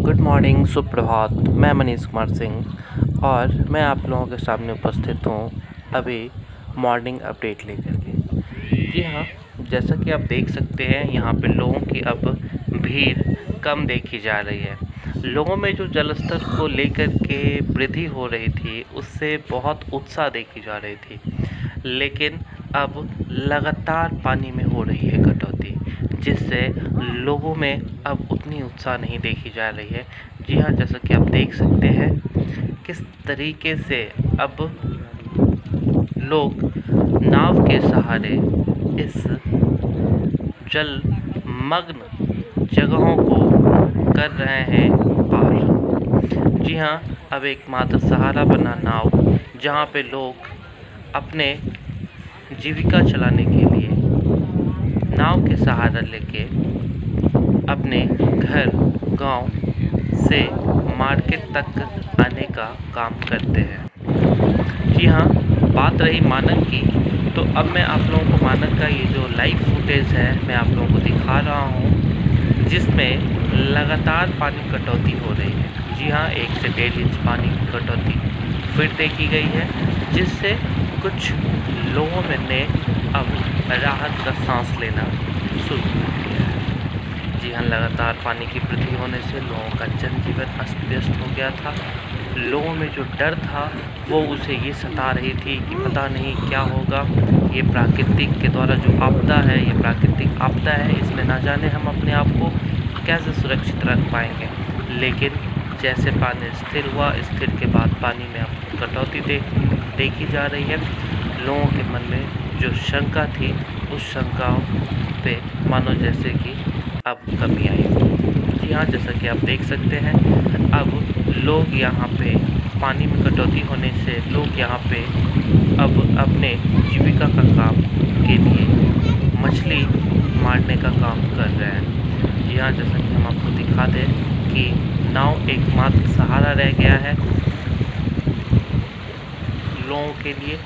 Good morning, सुप्रभात। मैं मनीष कुमार सिंह और मैं आप लोगों के सामने उपस्थित हूँ अभी मॉर्निंग अपडेट लेकर के। जी हाँ, जैसा कि आप देख सकते हैं यहाँ पे लोगों की अब भीड़ कम देखी जा रही है। लोगों में जो जल स्तर को लेकर के वृद्धि हो रही थी उससे बहुत उत्साह देखी जा रही थी, लेकिन अब लगातार पानी में हो रही है कटौती, जिससे लोगों में अब उतनी उत्साह नहीं देखी जा रही है। जी हाँ, जैसा कि आप देख सकते हैं किस तरीके से अब लोग नाव के सहारे इस जलमग्न जगहों को कर रहे हैं पार। जी हाँ, अब एकमात्र सहारा बना नाव, जहाँ पे लोग अपने जीविका चलाने के लिए नाव के सहारा लेके अपने घर गांव से मार्केट तक आने का काम करते हैं। जी हाँ, बात रही मानक की, तो अब मैं आप लोगों को मानक का ये जो लाइव फुटेज है मैं आप लोगों को दिखा रहा हूँ, जिसमें लगातार पानी कटौती हो रही है। जी हाँ, 1 से 1.5 इंच पानी की कटौती फिर देखी गई है, जिससे कुछ लोगों ने अब राहत का सांस लेना शुरू कर दिया है। जी हाँ, लगातार पानी की वृद्धि होने से लोगों का जनजीवन अस्त व्यस्त हो गया था। लोगों में जो डर था वो उसे ये सता रही थी कि पता नहीं क्या होगा, ये प्राकृतिक के द्वारा जो आपदा है, ये प्राकृतिक आपदा है, इसमें ना जाने हम अपने आप को कैसे सुरक्षित रख पाएंगे। लेकिन जैसे पानी स्थिर हुआ, स्थिर के बाद पानी में अब कटौती देखी जा रही है। लोगों के मन में जो शंका थी उस शंकाओं पे मानो जैसे कि अब कमी आई। जी हाँ, जैसा कि आप देख सकते हैं अब लोग यहाँ पे पानी में कटौती होने से लोग यहाँ पे अब अपने जीविका का काम के लिए मछली मारने का काम कर रहे हैं। जी हाँ, जैसा कि हम आपको दिखा दें कि नाव एकमात्र सहारा रह गया है लोगों के लिए।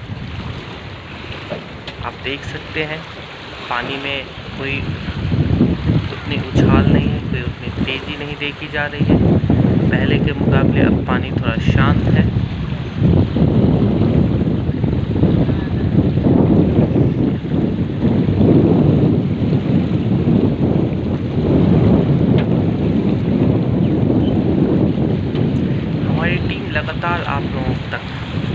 आप देख सकते हैं पानी में कोई उतनी उछाल नहीं है, कोई उतनी तेज़ी नहीं देखी जा रही है। पहले के मुकाबले अब पानी थोड़ा शांत है। हमारी टीम लगातार आप लोगों तक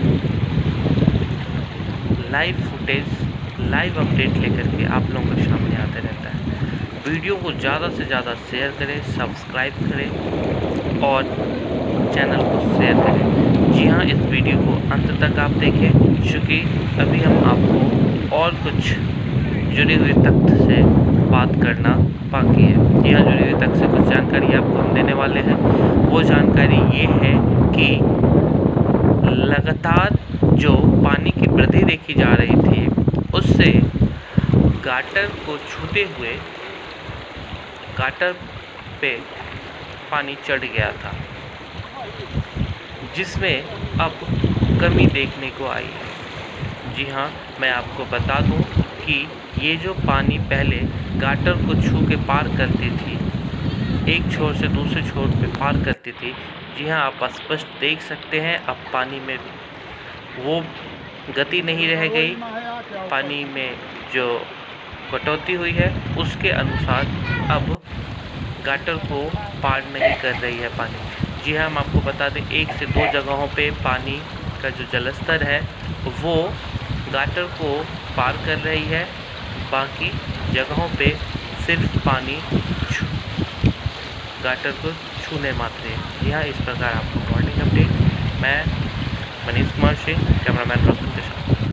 लाइव फुटेज, लाइव अपडेट लेकर के आप लोगों के सामने आते रहता है। वीडियो को ज़्यादा से ज़्यादा शेयर करें, सब्सक्राइब करें और चैनल को शेयर करें। जी हाँ, इस वीडियो को अंत तक आप देखें, क्योंकि अभी हम आपको और कुछ जुड़े हुए तथ्य से बात करना बाकी है। जी हाँ, जुड़े हुए तथ्य से कुछ जानकारी आपको हम देने वाले हैं। वो जानकारी ये है कि लगातार जो पानी की वृद्धि देखी जा रही थी उससे गाटर को छूते हुए गाटर पे पानी चढ़ गया था, जिसमें अब कमी देखने को आई है। जी हाँ, मैं आपको बता दूं कि ये जो पानी पहले गाटर को छू के पार करती थी, एक छोर से दूसरे छोर पे पार करती थी। जी हाँ, आप स्पष्ट देख सकते हैं अब पानी में वो गति नहीं रह गई। पानी में जो कटौती हुई है उसके अनुसार अब गाटर को पार नहीं कर रही है पानी। जी हाँ, हम आपको बता दें 1 से 2 जगहों पे पानी का जो जलस्तर है वो गाटर को पार कर रही है, बाकी जगहों पे सिर्फ पानी गाटर को छूने मात्र है। जी हाँ, इस प्रकार आपको मॉर्निंग अपडेट। मैं मनीष कुमार सिंह, कैमरामैन प्रसून के साथ।